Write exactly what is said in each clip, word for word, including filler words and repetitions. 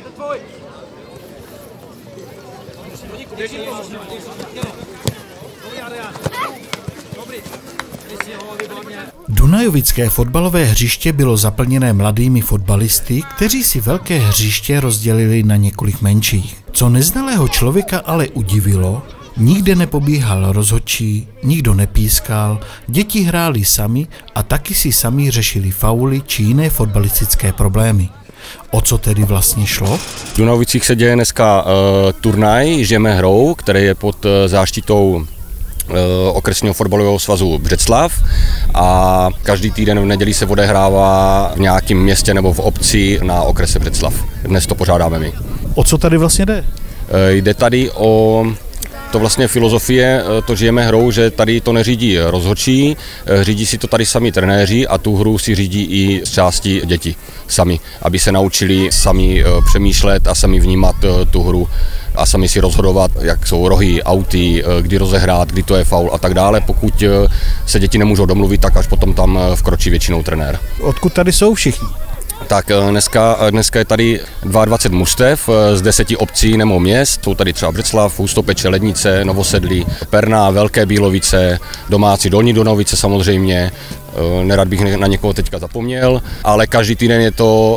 Dunajovické fotbalové hřiště bylo zaplněné mladými fotbalisty, kteří si velké hřiště rozdělili na několik menších. Co neznalého člověka ale udivilo, nikde nepobíhal rozhodčí, nikdo nepískal, děti hráli sami a taky si sami řešili fauly či jiné fotbalistické problémy. O co tedy vlastně šlo? V Dunajovicích se děje dneska uh, turnaj Žijeme hrou, který je pod uh, záštitou okresního fotbalového svazu Břeclav a každý týden v neděli se odehrává v nějakém městě nebo v obci na okrese Břeclav. Dnes to pořádáme my. O co tady vlastně jde? Jde tady o to vlastně filozofie, to Žijeme hrou, že tady to neřídí rozhodčí, řídí si to tady sami trenéři a tu hru si řídí i z části děti sami, aby se naučili sami přemýšlet a sami vnímat tu hru a sami si rozhodovat, jak jsou rohy, auty, kdy rozehrát, kdy to je faul a tak dále. Pokud se děti nemůžou domluvit, tak až potom tam vkročí většinou trenér. Odkud tady jsou všichni? Tak dneska, dneska je tady dvacet dva mužstev z deseti obcí nebo měst. Jsou tady třeba Břeclav, Ústopeče, Lednice, Novosedlí, Perná, Velké Bílovice, domácí Dolní Donovice samozřejmě. Nerad bych na někoho teďka zapomněl, ale každý týden je to,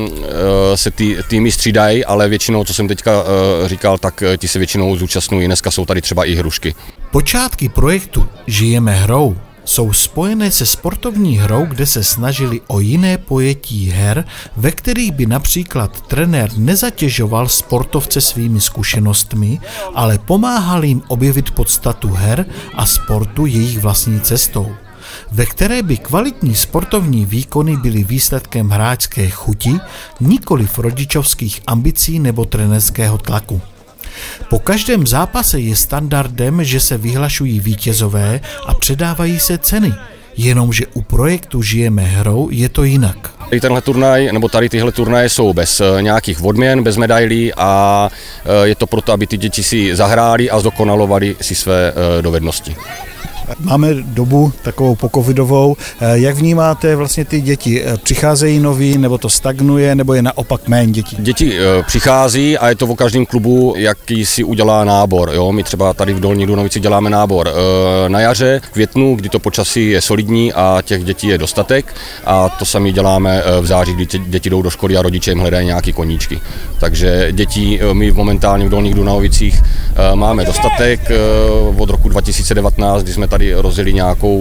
se ty týmy střídají, ale většinou, co jsem teďka říkal, tak ti se většinou zúčastňují. Dneska jsou tady třeba i hrušky. Počátky projektu Žijeme hrou jsou spojené se sportovní hrou, kde se snažili o jiné pojetí her, ve kterých by například trenér nezatěžoval sportovce svými zkušenostmi, ale pomáhal jim objevit podstatu her a sportu jejich vlastní cestou, ve které by kvalitní sportovní výkony byly výsledkem hráčské chuti, nikoliv rodičovských ambicí nebo trenérského tlaku. Po každém zápase je standardem, že se vyhlašují vítězové a předávají se ceny, jenomže u projektu Žijeme hrou je to jinak. Tady tenhle turnaj, nebo tady tyhle turnaje jsou bez nějakých odměn, bez medailí a je to proto, aby ty děti si zahrály a zdokonalovali si své dovednosti. Máme dobu takovou pocovidovou. Jak vnímáte vlastně ty děti? Přicházejí noví, nebo to stagnuje, nebo je naopak méně dětí? Děti přichází a je to o každém klubu, jaký si udělá nábor. Jo? My třeba tady v Dolní Dunovici děláme nábor na jaře, v květnu, kdy to počasí je solidní a těch dětí je dostatek. A to sami děláme v září, kdy děti jdou do školy a rodiče jim hledají nějaké koníčky. Takže dětí my momentálně v Dolních Dunovicích máme dostatek. Od roku dva tisíce devatenáct, kdy jsme tady rozjeli nějakou,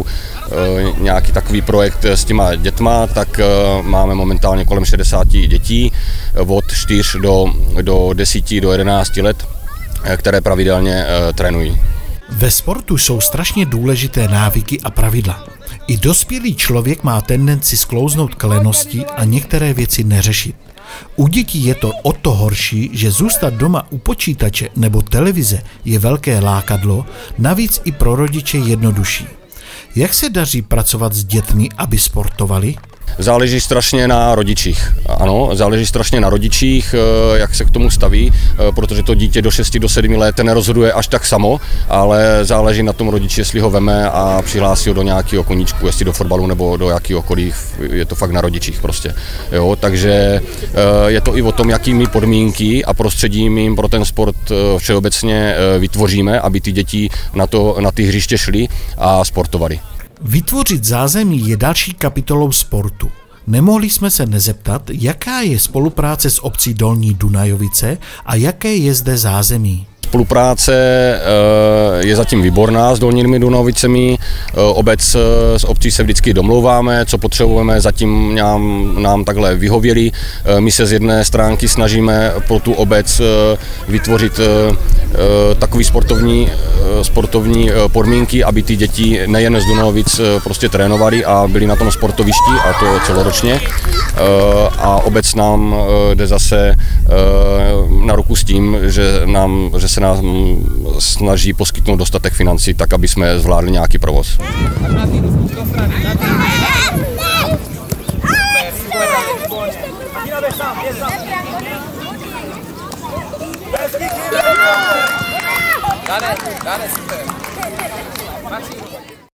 nějaký takový projekt s těma dětma, tak máme momentálně kolem šedesáti dětí od čtyř do, do deseti, do jedenácti let, které pravidelně trénují. Ve sportu jsou strašně důležité návyky a pravidla. I dospělý člověk má tendenci sklouznout k lenosti a některé věci neřešit. U dětí je to o to horší, že zůstat doma u počítače nebo televize je velké lákadlo, navíc i pro rodiče jednodušší. Jak se daří pracovat s dětmi, aby sportovali? Záleží strašně na rodičích. Ano, záleží strašně na rodičích, jak se k tomu staví, protože to dítě do šesti, do sedmi let nerozhoduje až tak samo, ale záleží na tom rodiči, jestli ho veme a přihlásí ho do nějakého koníčku, jestli do fotbalu nebo do jakéhokoliv, je to fakt na rodičích prostě. Jo, takže je to i o tom, jakými podmínky a prostředím jim pro ten sport všeobecně vytvoříme, aby ty děti na, to, na ty hřiště šly a sportovali. Vytvořit zázemí je další kapitolou sportu. Nemohli jsme se nezeptat, jaká je spolupráce s obcí Dolní Dunajovice a jaké je zde zázemí. Spolupráce je zatím výborná s Dolními Dunovicemi, obec s obcí se vždycky domlouváme, co potřebujeme, zatím nám, nám takhle vyhověli. My se z jedné stránky snažíme pro tu obec vytvořit takový sportovní, sportovní podmínky, aby ty děti nejen z Dunovic prostě trénovali a byli na tom sportovišti, a to celoročně. A obec nám jde zase na ruku s tím, že, nám, že se nám snaží poskytnout dostatek financí, tak aby jsme zvládli nějaký provoz.